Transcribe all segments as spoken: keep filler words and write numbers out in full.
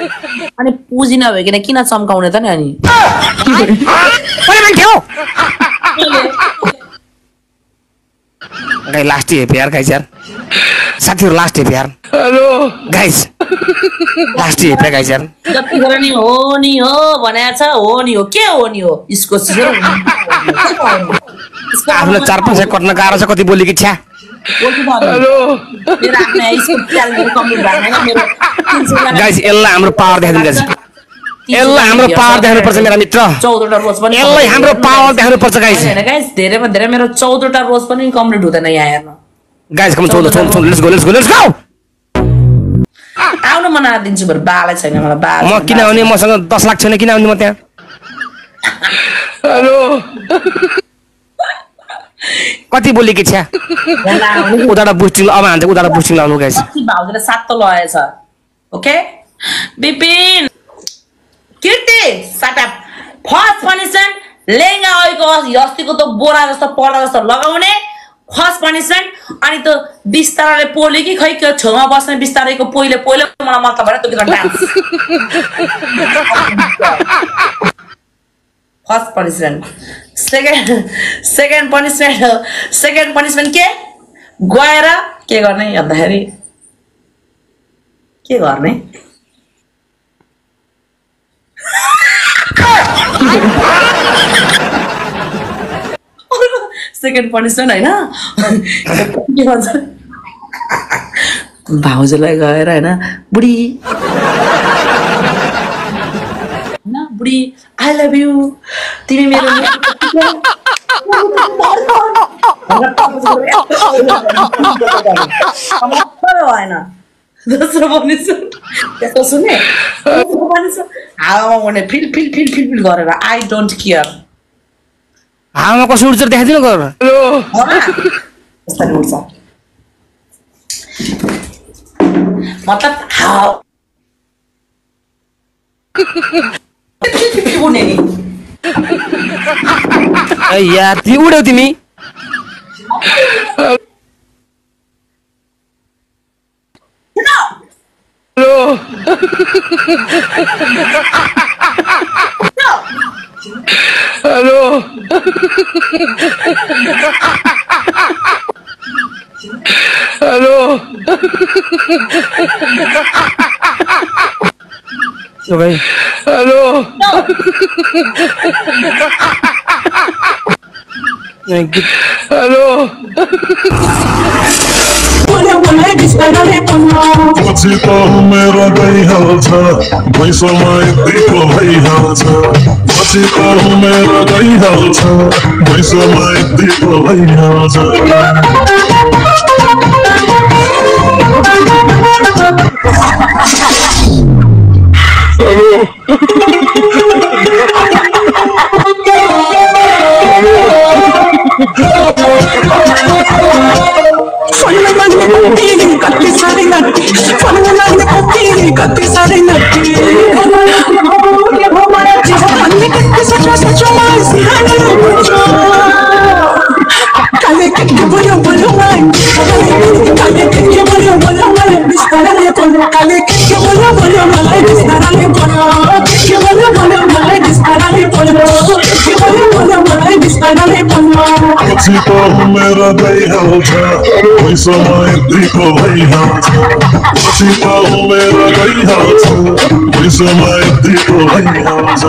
अनि पुजी नभइकन किन चम्काउने त नि अनि गाइस लास्ट हेप यार गाइस यार साथीहरु लास्ट हेप यार हेलो गाइस लास्ट हेप गाइस यार जतिखेर नि हो नि हो भनेको छ हो नि हो के हो नि हो इसको आफूले चार पाँच कट्न गाह्रो छ कति बोली कि छ्या हेलो मेरो आफ्नो इसको च्याल मेरो कम्प्लिट भएन मेरो गाइस यसलाई हाम्रो पावर देखाइदिनु गाइस यसलाई हाम्रो पावर देखाउनु पर्छ मेरा मित्र चौध वटा रोज पनि यसलाई हाम्रो पावर देखाउनु पर्छ गाइस हैन गाइस धेरै भन्दा धेरै मेरो चौध वटा रोज पनि कम्प्लिट हुँदैन यहाँ हेर्न गाइस कम चौध चौध let's go let's go let's go आउन मन दिन्छु बरु बालै छैन मलाई बाल म किन आउने मसँग दस लाख छैन किन आउने म त्यहाँ हेलो कति बोली कि छ्या उदाडा बुस्टिङ अब हान्छ उदाडा बुस्टिङ लाउनु गाइस भाउजूले सात त लएछ okay Bipin Kirti shut up first punishment लेंगा आएको अस्तिको त बोरा जस्तो पर्दा जस्तो लगाउने फर्स्ट पनिशमेन्ट अनि त बिस्ताराले पोले कि खै के छेउमा बस्ने बिस्तारैको पोइले पोइले मलाई मतलब भएर त्यो dance first punishment second second punishment second punishment के गएर के गर्ने भन्दाखेरि के गर्ने सेकेन्ड पनिशमेन्ट हैन के भन्छ भाउजूलाई गएर हैन बुढी हैन बुढी आई लभ यु तिमी मेरो हैन दोस्रो पनिशमेन्ट त्यसो सुने हावामा उड्ने feel feel feel feel feel गरेर आई डोन्ट केयर हावामा कसो उड्छ देखाइदिनु गरेर हेलो यस्तै उड्छ मतलब हावा उड्ने नि ए यार ती उड्यौ तिमी हेलो हेलो हेलो तो भाई हेलो हेलो पछि त मेरो गइहाल्छ भैँसमा यतिको भइहाल्छ पछि त मेरो गइहाल्छ भैँसमा यतिको भइहाल्छ पछि त मेरो गइहाल्छ भैँसमा यतिको भइहाल्छ पछि त मेरो गइहाल्छ भैँसमा यतिको भइहाल्छ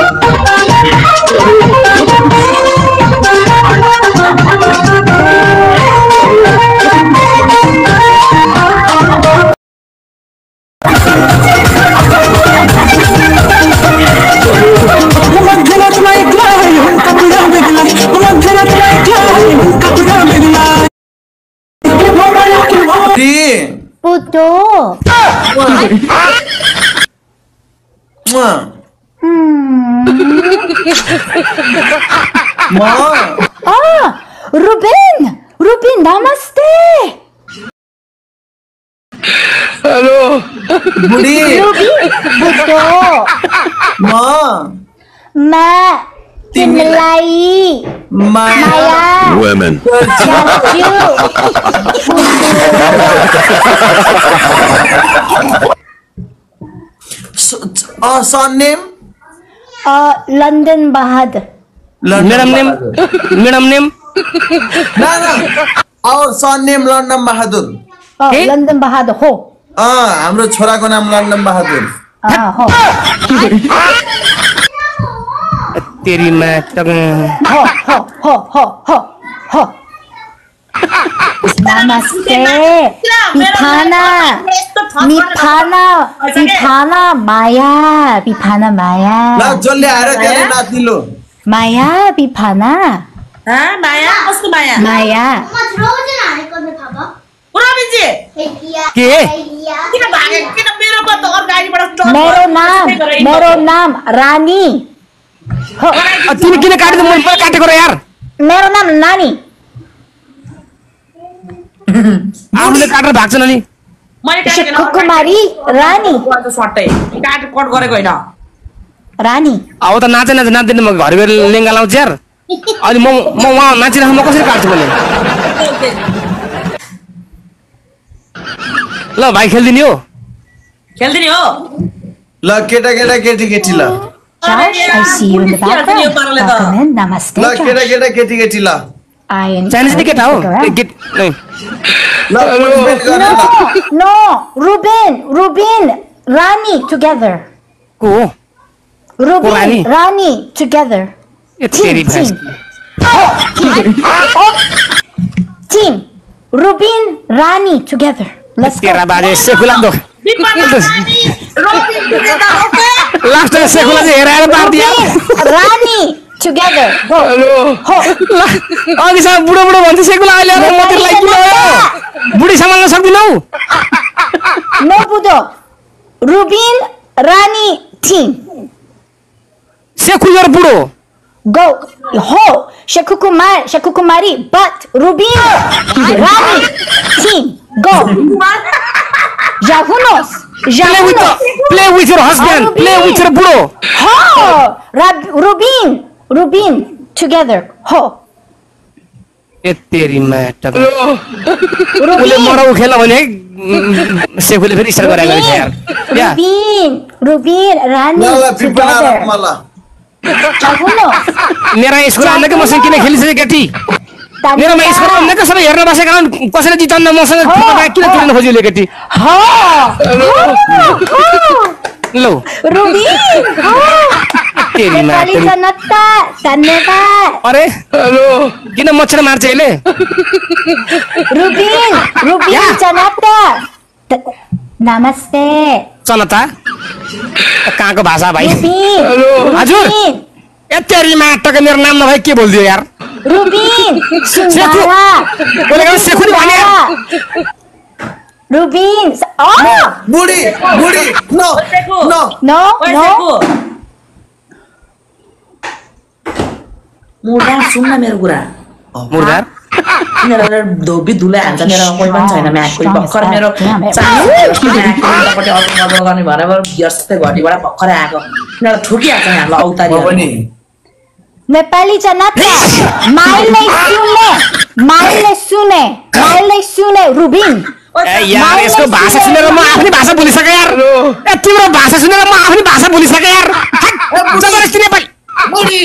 Puto. Hmm. Ma. Ah, Ruben. Ruben, namaste. Hello बुढी Ruben, Puto. Ma. Ma. Timlai. Maya. Women. Son name London Bahadur madam name madam name ना ना और son name London Bahadur London Bahadur हो अँ हाम्रो छोराको नाम लन्डन बहादुर हो तेरी मैं तक हो हो हो हो हो हो नमस्ते बिफाना बिफाना बिफाना माया बिफाना माया ल जसले आएर त्यसले नाच्दिलो माया बिफाना हा माया कस्तो माया माया पुराबिजी के किन भागे किन मेरो पत्तो अर गाडीबाट मेरो नाम मेरो नाम रानी हो तिमी किन काट्दै मैले पनि काटेको र यार मेरो नाम नानी आफूले काटेर भाग्छन् अनि मैले काटेको कुमारी रानी सट्टै काट कट गरेको हैन रानी अब त नाचे नाचे नाच्दैन म घर गएर लेङ्गा लाउँछु यार अनि म म उहाँ नाचिरहेको म कसरी काट्छु मैले ल भाइ खेल्दिने हो खेल्दिने हो ल केटा केटा केटी केटी ल Josh, I see you in the background. Welcome in. Namaste, ल Josh. केटा केटा केटी केटी ल I am. चाइनिज नि केटा हो गेट नै ल participate गर्न ल No, no, Ruben, Ruben, Rani together. को हो Ruben, Rani? Rani together. ए तेरी भाइ Oh, team, Ruben, Rani together. Let's go. तेरा बाजे सेकुला दो लास्ट में सेकुला से हेराएर मार दिया Ruben, Rani together. Go. हो. अघि सब बुढो बुढो भन्छ सेकुला अहिले म तिमीलाई किन हो बुढी सम्हाल्न सक्दिनौ No, Budo. Ruben, Rani, team. सेकु यार बुढो Go. Ho. Shakukumar, Shakukumari, but Ruben, Rani, team. Go. Jahunos. play with the, Jahunos. play with your husband Ruben. play with your buढो Ho. Rab, Rubin. Rubin. Together. Ho. ए तेरी माटक उसले Rubin. मराउ खेल्न भने सेकुले फेरि start गराएको छ यार या Rubin. Rubin. Rani. ल ल पिपना Together. राखमा ल Jahunos. मेरा स्कोर आउँदा मसँग किन खेलिसके केटी मेरोमा स्कोर आउँदा त सबै हेर्न बसेको कारण कसैले जिताउन मसँग किन तुर्न खोज्यो केटी Ho. लौ Rubin. Ho. तेरी नेपाली माटक जनता धन्यवाद अरे हेलो किन मच्छर मार्छ यसले रुबिन रुबिन जनता नमस्ते जनता कहाँको भाषा भाइ रुबिन हजुर ए तेरी माटक मेरो नाम नभए के बोल्दियो यार रुबिन सुन्दरा बोलेको सेखुनी भने रुबिन अ बुढी बुढी नो नो नो नो मुर्दा सुन्न मेरो कुरा मुर्दार मेरो धोबी धुले हान्छ मेरो कोही पनि छैन म्याक कोही भर्खर मेरो चालिसपट्टि अर्को गर्ने भनेर यस्तै घटीबाट भर्खरै आएको मेरो ठुकिहाल्छ यहाँ ल औतारी पनि नेपाली जनता माइलले सुने माइलले सुने माइलले सुने रुबिन ए यार यसको भाषा सुनेर म आफ्नै भाषा बोलिसके यार ए तिम्रो भाषा सुनेर म आफ्नै भाषा बोलिसके यार जबरजस्ती नेपाली बुढी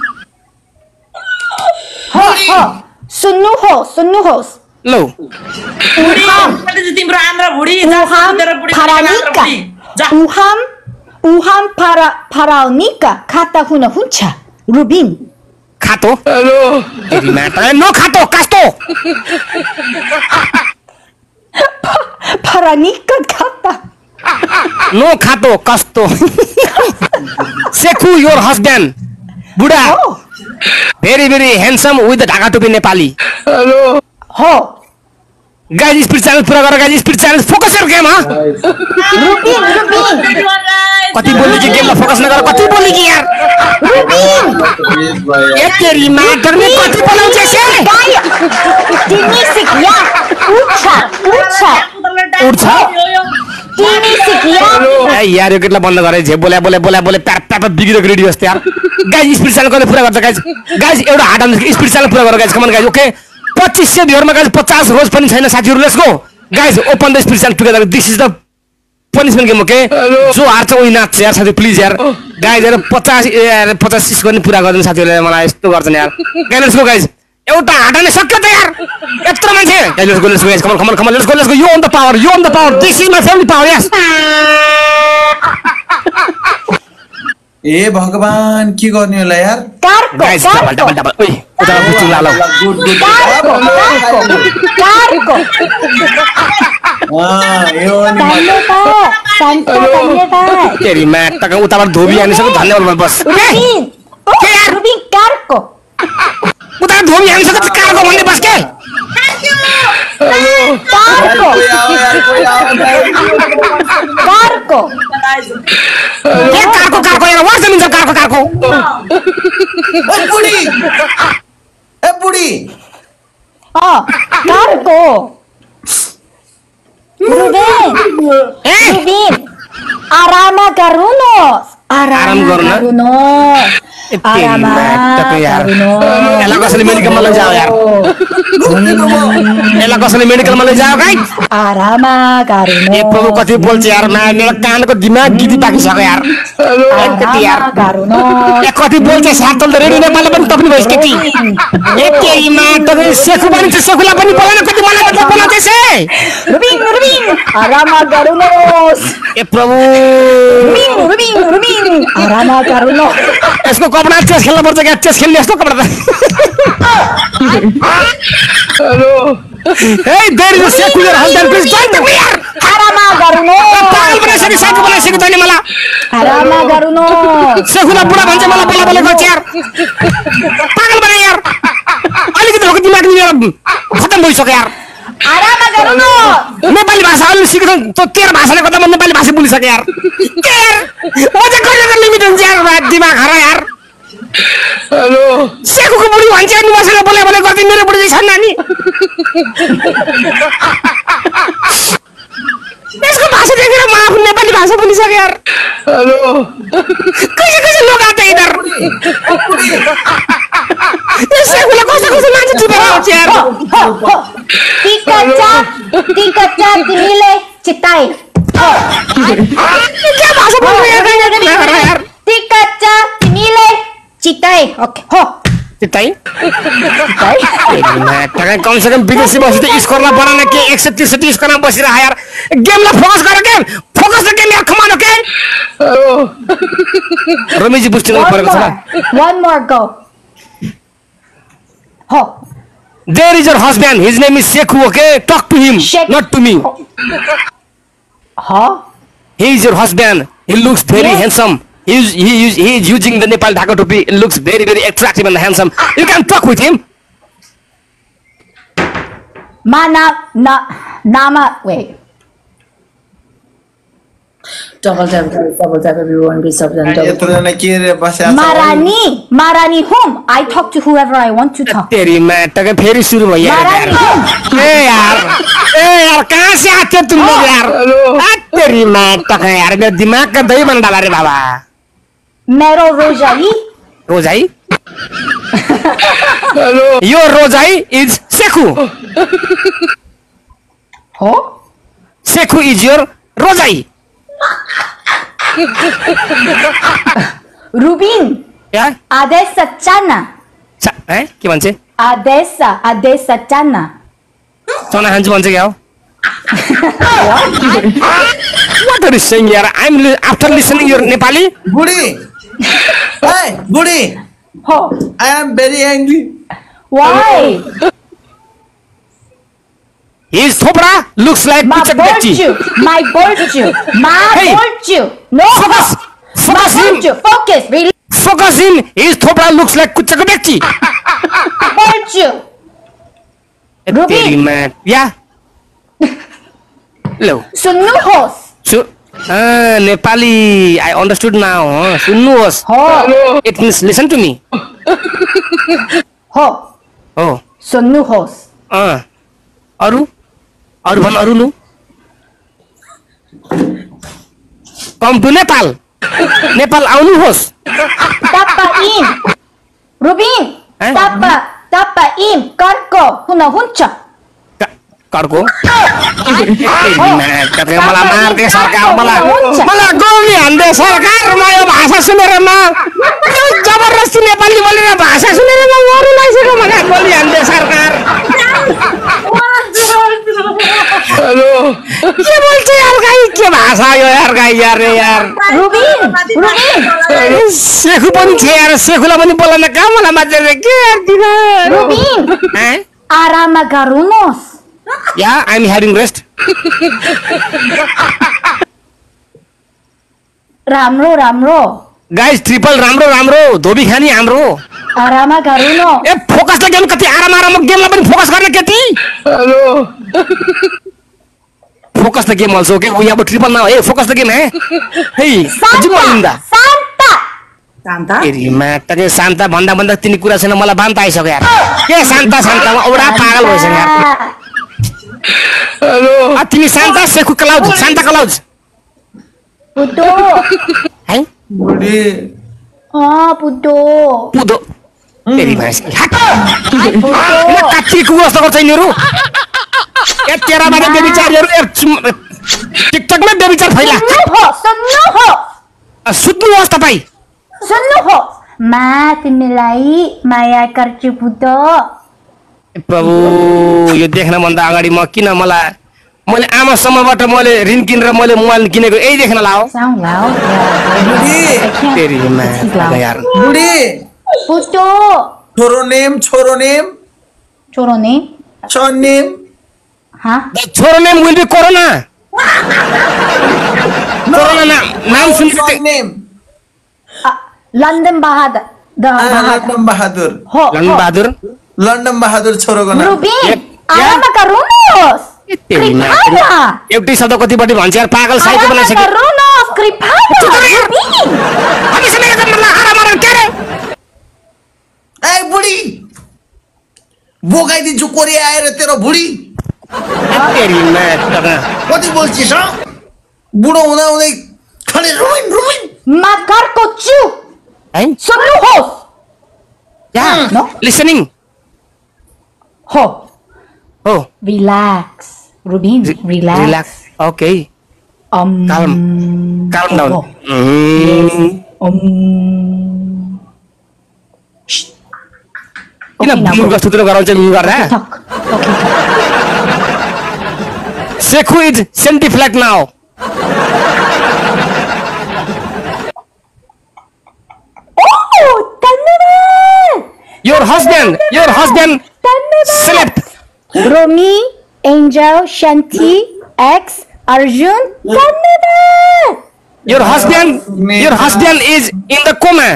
हो हो सुन्नुहोस् सुन्नुहोस् लौ तिम्रो आन्द्रा भुडी उहाम फरानिका उहाम उहाम फरा फराउनिका खाता हुन हुन्छ रुबिन खातो हेलो तेरी माता नो खातो कास्तो फरानिका खाता नो खातो कस्तो सेखु योर हस्बैंड बुढा very very handsome with the Dhaka टोपी नेपाली हेलो हो गाइज स्पिड च्यानल पूरा गर गाइज स्पिड च्यानल फोकस गर गेम हा रुबिन रुबिन कति बोल्ली कि गेममा फोकस नगर कति बोल्ली कि यार रुबिन ए तेरी माटर में कति बोलाउँछ से तिमी सिकिया उठा उठा उठ्छ तिमी सिकिया ए यार यो केटला बन्द गरे जे बोले बोले बोले बोले प्याप प्याप बिगिरेको रेडियो जस्तो यार गाइज स्पिड च्यानल कहिले पूरा गर्छ गाइज गाइज एउटा हार्ड अन स्पिड च्यानल पूरा गर गाइज कमन गाइज ओके पच्चीस सौ भ्यूरमा गाइज पचास रोज पनि छैन साथीहरु let's go guys open the speed channel together this is the punishment game okay जो हार्छ उही नाच्छ यार साथी प्लिज यार गाइज यार पचास पचास सिस गर्ने पुरा गरिदिनु साथीहरूले मलाई यस्तो गर्छन् यार गाइज लेट्स गो गाइज एउटा हाटाले सक्यो त यार यत्रो मान्छे guys let's go let's go guys come on come on come on let's go let's go you on the power you on the power this is my family power yes ए भगवान के गर्ने होला यार कार्को गाइज डबल डबल डबल ओइ उता बुच्चु ला ल गुड गुड कार्को कार्को अँ यो अनि धन्यवाद शान्त धन्यवाद तेरी म्याट तक उताबाट धोबी आनिसक्यो धन्यवाद बस रुबिन के यार? रुबिन कार्को उता धोबी आनिसक्यो कार्को भन्ने बस के कार्को कोही आओ यार कोही आओ कार्को के कार्को कार्को यार वाट द मीन्स अफ कार्को कार्को ए बुढी ए बुढी अ कार्को रुबिन ए रुबिन आराम गर्नुहोस् आराम गर्नु? गर्नुहोस् यति आराम म्याट यार गर्नुहोस् यसलाई कसैले मेडिकलमा लैजाओ यार यसलाई कसैले मेडिकलमा लैजाओ गाइज आराम ए गर्नुहोस् प्रभु कति बोल्छ यार म्या मेरो कानको दिमाग गिदी पाकिसक्यो यार यति यार आराम गर्नुहोस् ए कति बोल्छ सातल त रेडियो नेपालले पनि तप्नु भइस केटी यति म्या तपाईँ सेखु पनि छ सेखुलाई पनि बोलाउन कति मलाई मात्र बोलाउँदैछ रुबिन रुबिन आराम गर्नुहोस् ए प्रभु रुबिन रुबिन रुबिन आराम गर्नुहोस् यसको कपडा चेस खेल्न पर्छ क्या चेस खेल्ने यस्तो कपडा त hey there is Sekhu your husband please join the यार आराम गर्नुहोस् पागल बनाइसक्यो साथी बनाइसक्यो तैँले मलाई आराम गर्नुहोस् सेखुलाई बुढा भन्छ मलाई बोला बोला गर्छ यार पागल बनाए यार अलिकति भएको दिमाग नि मेरो खतम भइसक्यो यार आराम गर्नुहोस् नेपाली भाषा अलि सिक्नु त तेरो भाषाले गर्दा म नेपाली भाषा बोलिसकेँ यार के यार म चाहिँ कहिले लिमिट हुन्छ यार दिमाग हरा यार हेलो सेखुको बुढी भन्छ नि मसँग बोले बोले गर्दै मेरो बुढी चाहिँ छन् नानी यसको भाषा देखेर म आफ्नो नेपाली भाषा बोलिसकेँ यार हेलो कैसे कैसे लोग आते इधर ये सेखुलाई कसो कसो मान्छे टिपेर आउँछ यार टिकचा टिकचा तिमीले चिताई क्या भाषा बोल रहे हैं यार टिकचा तिमीले चिताई ओके हो चिताई टका कम से कम विदेशी बसी तो स्कोरला बनाना के एक सौ तिरसठ स्कोरमा बसिरह यार गेमला फोकस गर गेम फोकस द गेम यार come on okay Ramesh ji boosting परेको छ वन मोर गो हो There is your husband. His name is Sekhu. Okay, talk to him, Shek- not to me. हो He is your husband. He looks very Yes. handsome. He is, he is he is using the Nepal Dhaka topi. It looks very very attractive and handsome. You can talk with him. माना ना नामा wait Double tap, double tap, everyone. Be sub then double. यत्रो जना के रे बस्या छ Marani Marani whom I talk to whoever I want to talk तेरी मैं टके फेरी शुरू भई यार. Marani ए यार ए यार कहाँ से आते हो तुम लोग यार? आ, तेरी मैं टके यार मेरा दिमाग का दही बन डाला रे बाबा. Mero Rojai रोजाई? Your Rojai is Sekhu. हो Sekhu is your Rojai. Rubin क्या? Adesa Chana चा- हैं? के भन्छ? Adesa Adesa Chana चना खान्छु भन्छ क्या हो? What are you saying यार? I'm li- after listening your Nepali. बुढी ए बुढी हो I am very angry Why His thopra looks like My Puchak Bekchi. virtue My virtue My Hey. virtue No Focus. My Focus him. virtue Focus Really Focus him. His thopra looks like Puchak Bekchi. virtue Ruby. तेरी मैं या लो Sunnuhos सु ah Nepali I understood now huh? सुन्नुहोस् हो it means listen to me हो oh Sunnuhos अँ अरू अरू भन अरू लु कम टु नेपाल नेपाल आउनुहोस् Tapa in Rubin Eh? Tapa Tapa in Karko Huna huncha कडको मलाई मार्दे सरकार मलाई मलाई गोली हान्दे सरकार म यो भाषा सुनेर म जबरजस्ती नेपाली बोलेर भाषा सुनेर म मरु लागिसक्यो मलाई गोली हान्दे सरकार हेलो के बोल्छ यार गाई के भाषा यो यार गाई यार यार रुबिन रुबिन सेखु पनि छ यार सेखुलाई पनि बोल्न कहाँ मलाई मान्छे के यार दिनु रुबिन हैं आराममा गर्नुहोस् Yeah, I'm having rest. राम्रो राम्रो Guys, triple राम्रो राम्रो धोबी खानी हाम्रो आराममा गर्नु ए फोकस ला गेम कति आराम आराम गेममा पनि फोकस गर्ने केटी hello focus the game also okay we have a triple now ए फोकस द गेम है हे जिम्माइन्दा शान्ता शान्ता एरी माटके शान्ता भन्दा भन्दा तिनी कुरा छैन मलाई बान्ता आइसक्यो यार के शान्ता शान्ता औडा पागल भइसक्यो यार हेलो आ तिमी शान्ता सेखु क्लाउड शान्ता क्लाउड पुतो है बुढी अ पुतो पुदो तेरी भाइ काटीको जस्तो गर्छ यिनीहरू ए तेरा बारे बेबिचारहरू टिकटकमा बेबिचार फैला हो सुन्नु हो सुत्नु होस् तपाईँ सुन्नु हो मा तिमीलाई माया गर्छु पुतो प्रभु यो देख्न भन्दा अगाडि म किन मलाई मैले आमासम्मबाट मैले ऋण किनेर मैले मोबाइल किनेको यही देख्न लाओ साउन्ड लाउ बुढी तेरी माया यार बुढी पुतो छोरो नेम छोरो नेम छोरो ने सन नेम हाँ छोरो name will be corona corona नाम नाम सुन son name London Bahadur the Bahadur London Bahadur हो लन बहादुर लन्डन बहादुर छोरोको नाम रुबिन आराममा गर्नुहोस् तेरी माया एउटै शब्द कतिपट्टि भन्छ यार पागल साइको बनाइसक्यो गर्नुहोस् कृपया रुबिन हमेसा मेरो जन्ममा आराम आराम के रे ए बुढी बोकाइदिन्छु कोरिया आएर तेरो बुढी तेरी माया कति बोल्छिस ह बुढो हुँदा हुँदै खाली रुबिन रुबिन मा घरको छु है सुन्नुहोस् या नो लिसनिङ हो हो relax Ruben relax relax okay um calm calm down oh. Mm. um किन मुर्गा सुतेर गराउँछ नि गर्दा talk okay Sekhu is senti flat now oh धन्यवाद your husband your husband slept Romi angel Shanti X Arjun धन्यवाद your husband your husband is in the coma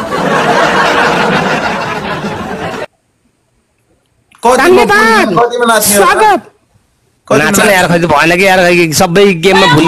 धन्यवाद कतिमा नाच्ने स्वागत नाच्न यार खै भएन कि यार सबै गेममा भुल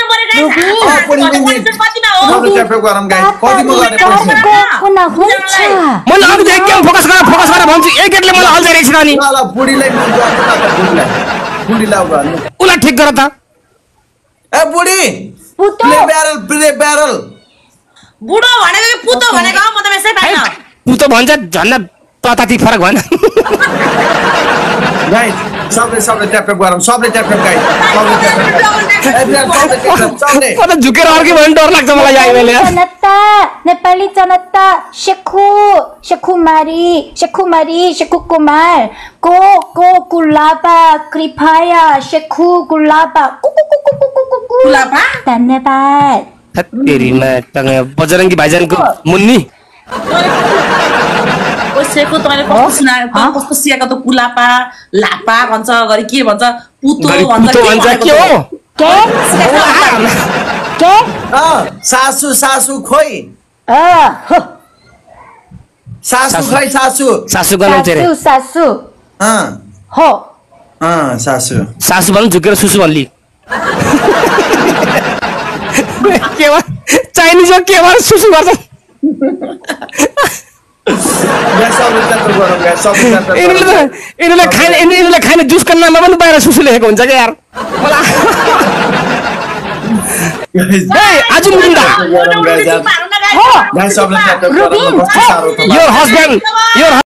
मैले अघि एक गेम फोकस गरेर फोकस गरेर भन्छु एक गेटले मलाई हल्जाइरहेको छ नि बुढीलाई बुढीलाई गर्नु उलाई ठिक गर त ए बुढी पुतो प्ले ब्यारल प्ले ब्यारल बुढो भनेको कि पुतो भनेको हो, म त यसै पाइन पुतो भन्छ झन् तताती फरक भएन गाइस सबले सबले ट्याप ट्याप गरौँ सबले ट्याप ट्याप गाइस सबले ट्याप ट्याप सबले म त झुकेर अर्कै भने डर लाग्छ मलाई यहाँ अहिले जनता नेपाली जनता शेखु शेखुमारी शेखुमारी शेखु कुमार को को गुलाबा कृपया शेखु गुलाबा गुलाबा? धन्यवाद तेरीमा बजरङ्गी भाइजानको मुन्नी ओसेको तँले कस्तो सुनायो त कस्तो सियाको त कुलापा लापा भन्छ गरी के भन्छ पुतो गरी भन्छ पुतो भन्छ के हो के के अ सासु सासु खोइ अ हो सासु सासु। खोइ सासु सासु गर्नु रे सासु सासु अ हो अ सासु सासु भन्नु झुकेर सुसु भन्ली के भन्छ चाइनिज हो के भन्छ सुसु गर्छ गाइस सबले ट्याप ट्याप गरौँ गाइस सबले ट्याप ट्याप यिनीहरूले त यिनीहरूले खाने यिनीहरूले खाने जुसको नाममा पनि बाहिर सुसु लेखेको हुन्छ क्या यार मलाई गाइस ए आज मुन्डा गरौँ गाइस हो गाइस सबले ट्याप ट्याप गरौँ कस्तो साह्रो त योर हस्बैंड योर